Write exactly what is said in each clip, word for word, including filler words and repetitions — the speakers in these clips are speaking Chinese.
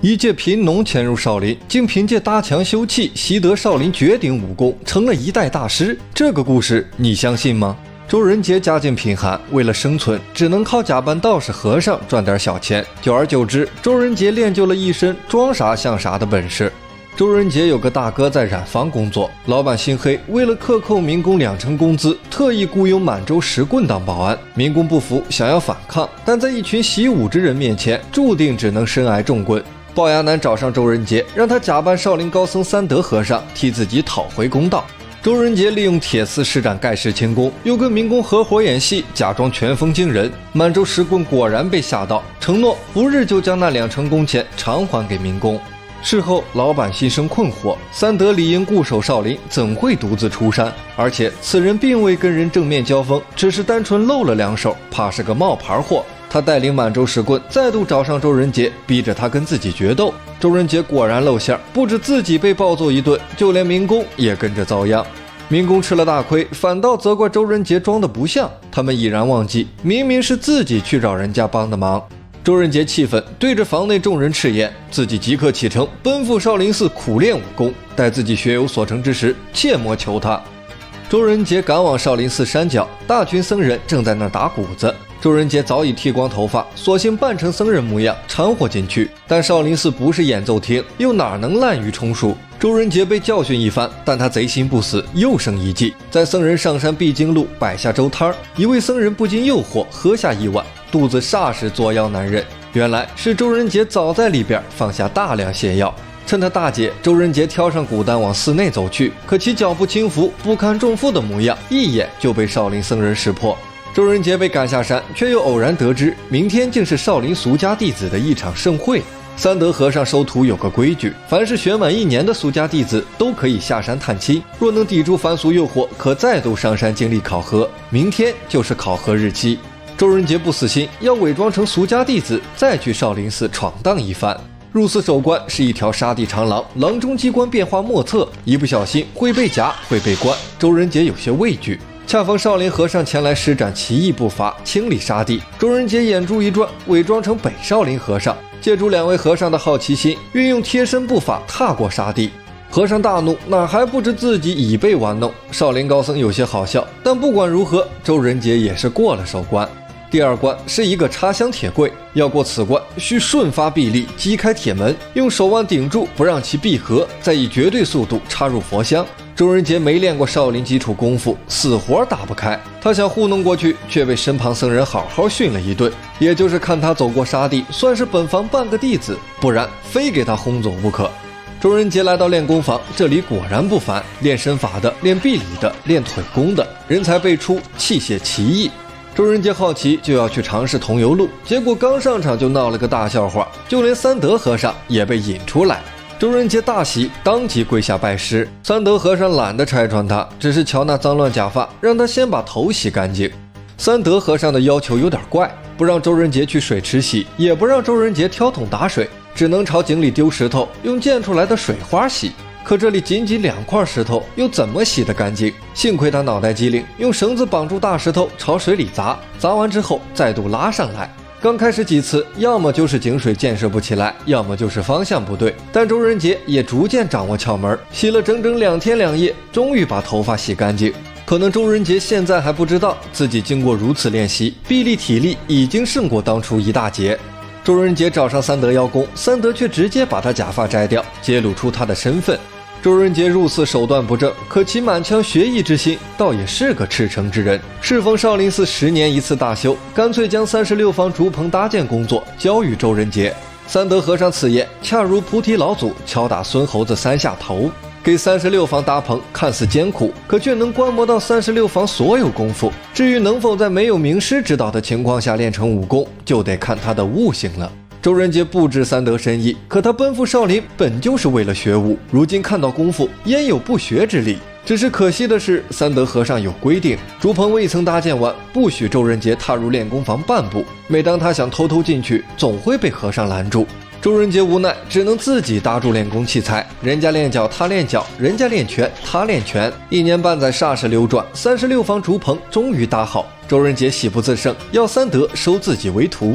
一介贫农潜入少林，竟凭借搭墙修葺习得少林绝顶武功，成了一代大师。这个故事你相信吗？周仁杰家境贫寒，为了生存，只能靠假扮道士和尚赚点小钱。久而久之，周仁杰练就了一身装啥像啥的本事。周仁杰有个大哥在染坊工作，老板心黑，为了克扣民工两成工资，特意雇佣满洲石棍当保安。民工不服，想要反抗，但在一群习武之人面前，注定只能身挨重棍。龅牙男找上周仁杰，让他假扮少林高僧三德和尚，替自己讨回公道。周仁杰利用铁丝施展盖世轻功，又跟民工合伙演戏，假装拳风惊人。满洲石棍果然被吓到，承诺不日就将那两成工钱偿还给民工。事后，老板心生困惑，三德理应固守少林，怎会独自出山？而且此人并未跟人正面交锋，只是单纯露了两手，怕是个冒牌货。他带领满洲石棍再度找上周仁杰，逼着他跟自己决斗。周仁杰果然露馅，不止自己被暴揍一顿，就连民工也跟着遭殃。民工吃了大亏，反倒责怪周仁杰装的不像，他们已然忘记，明明是自己去找人家帮的忙。周仁杰气愤，对着房内众人斥言，自己即刻启程，奔赴少林寺苦练武功，待自己学有所成之时，切莫求他。周仁杰赶往少林寺山脚，大群僧人正在那儿打鼓子。周仁杰早已剃光头发，索性扮成僧人模样掺和进去。但少林寺不是演奏厅，又哪能滥竽充数？周仁杰被教训一番，但他贼心不死，又生一计，在僧人上山必经路摆下粥摊儿。一位僧人不禁诱惑，喝下一碗，肚子霎时作妖难忍。原来是周仁杰早在里边放下大量泻药。趁他大解，周仁杰挑上鼓担往寺内走去，可其脚步轻浮，不堪重负的模样，一眼就被少林僧人识破。周仁杰被赶下山，却又偶然得知，明天竟是少林俗家弟子的一场盛会。三德和尚收徒有个规矩，凡是学满一年的俗家弟子都可以下山探亲，若能抵住凡俗诱惑，可再度上山经历考核。明天就是考核日期。周仁杰不死心，要伪装成俗家弟子，再去少林寺闯荡一番。入寺守关是一条沙地长廊，廊中机关变化莫测，一不小心会被夹，会被关。周仁杰有些畏惧。恰逢少林和尚前来施展奇异步伐，清理沙地。周仁杰眼珠一转，伪装成北少林和尚，借助两位和尚的好奇心，运用贴身步法踏过沙地。和尚大怒，哪还不知自己已被玩弄？少林高僧有些好笑，但不管如何，周仁杰也是过了首关。第二关是一个插香铁柜，要过此关，需瞬发臂力击开铁门，用手腕顶住，不让其闭合，再以绝对速度插入佛香。周仁杰没练过少林基础功夫，死活打不开。他想糊弄过去，却被身旁僧人好好训了一顿。也就是看他走过沙地，算是本房半个弟子，不然非给他轰走不可。周仁杰来到练功房，这里果然不凡，练身法的，练臂力的，练腿功的，人才辈出，器械奇异。周仁杰好奇，就要去尝试桐油路，结果刚上场就闹了个大笑话，就连三德和尚也被引出来。周仁杰大喜，当即跪下拜师。三德和尚懒得拆穿他，只是瞧那脏乱假发，让他先把头洗干净。三德和尚的要求有点怪，不让周仁杰去水池洗，也不让周仁杰挑桶打水，只能朝井里丢石头，用溅出来的水花洗。可这里仅仅两块石头，又怎么洗得干净？幸亏他脑袋机灵，用绳子绑住大石头朝水里砸，砸完之后再度拉上来。刚开始几次，要么就是井水建设不起来，要么就是方向不对，但周仁杰也逐渐掌握窍门，洗了整整两天两夜，终于把头发洗干净。可能周仁杰现在还不知道，自己经过如此练习，臂力体力已经胜过当初一大截。周仁杰找上三德邀功，三德却直接把他假发摘掉，揭露出他的身份。周仁杰入寺手段不正，可其满腔学艺之心，倒也是个赤诚之人。适逢少林寺十年一次大修，干脆将三十六方竹棚搭建工作交予周仁杰。三德和尚此言，恰如菩提老祖敲打孙猴子三下头。给三十六房搭棚看似艰苦，可却能观摩到三十六房所有功夫。至于能否在没有名师指导的情况下练成武功，就得看他的悟性了。周仁杰不知三德深意，可他奔赴少林本就是为了学武，如今看到功夫，焉有不学之理？只是可惜的是，三德和尚有规定，竹棚未曾搭建完，不许周仁杰踏入练功房半步。每当他想偷偷进去，总会被和尚拦住。周仁杰无奈，只能自己搭住练功器材，人家练脚，他练脚；人家练拳，他练拳。一年半载霎时流转，三十六房竹棚终于搭好。周仁杰喜不自胜，要三德收自己为徒。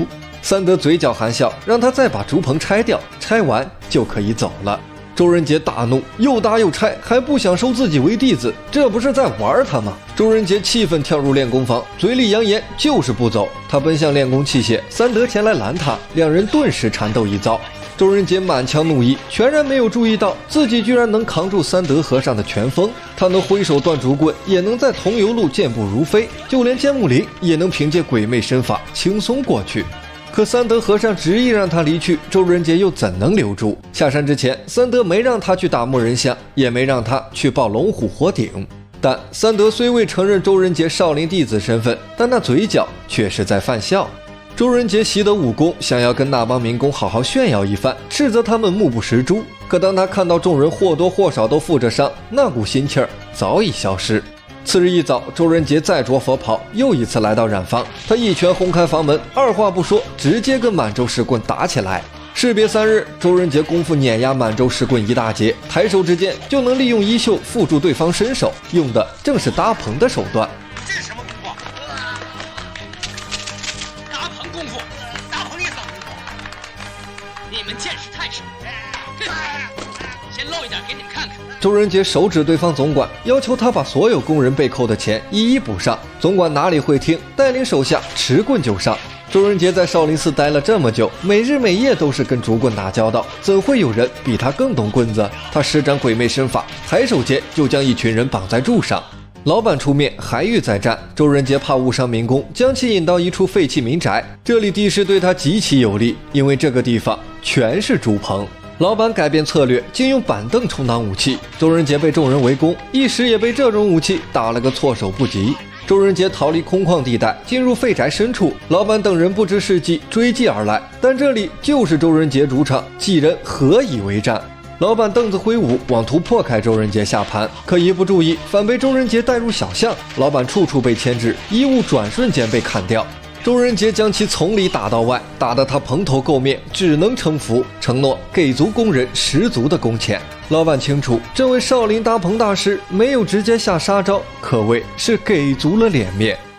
三德嘴角含笑，让他再把竹棚拆掉，拆完就可以走了。周仁杰大怒，又打又拆，还不想收自己为弟子，这不是在玩他吗？周仁杰气愤跳入练功房，嘴里扬言就是不走。他奔向练功器械，三德前来拦他，两人顿时缠斗一遭。周仁杰满腔怒意，全然没有注意到自己居然能扛住三德和尚的拳风。他能挥手断竹棍，也能在桐油路健步如飞，就连剑木林也能凭借鬼魅身法轻松过去。可三德和尚执意让他离去，周仁杰又怎能留住？下山之前，三德没让他去打木人像，也没让他去抱龙虎火鼎。但三德虽未承认周仁杰少林弟子身份，但那嘴角却是在犯笑。周仁杰习得武功，想要跟那帮民工好好炫耀一番，斥责他们目不识珠。可当他看到众人或多或少都负着伤，那股心气儿早已消失。次日一早，周仁杰再着佛袍，又一次来到染坊。他一拳轰开房门，二话不说，直接跟满洲石棍打起来。士别三日，周仁杰功夫碾压满洲石棍一大截，抬手之间就能利用衣袖缚住对方身手，用的正是搭棚的手段。 这是什么功夫？搭棚功夫，搭棚也算功夫。你们见识太少。先露一点给你们看看。 周仁杰手指对方总管，要求他把所有工人被扣的钱一一补上。总管哪里会听，带领手下持棍就上。周仁杰在少林寺待了这么久，每日每夜都是跟竹棍打交道，怎会有人比他更懂棍子？他施展鬼魅身法，抬手间就将一群人绑在柱上。老板出面，还欲再战，周仁杰怕误伤民工，将其引到一处废弃民宅。这里地势对他极其有利，因为这个地方全是竹棚。老板改变策略，竟用板凳充当武器。周仁杰被众人围攻，一时也被这种武器打了个措手不及。周仁杰逃离空旷地带，进入废宅深处。老板等人不知是计，追击而来。但这里就是周仁杰主场，几人何以为战？老板凳子挥舞，妄图破开周仁杰下盘，可一不注意，反被周仁杰带入小巷。老板处处被牵制，衣物转瞬间被砍掉。周仁杰将其从里打到外，打得他蓬头垢面，只能称服，承诺给足工人十足的工钱。老板清楚，这位少林搭棚大师没有直接下杀招，可谓是给足了脸面。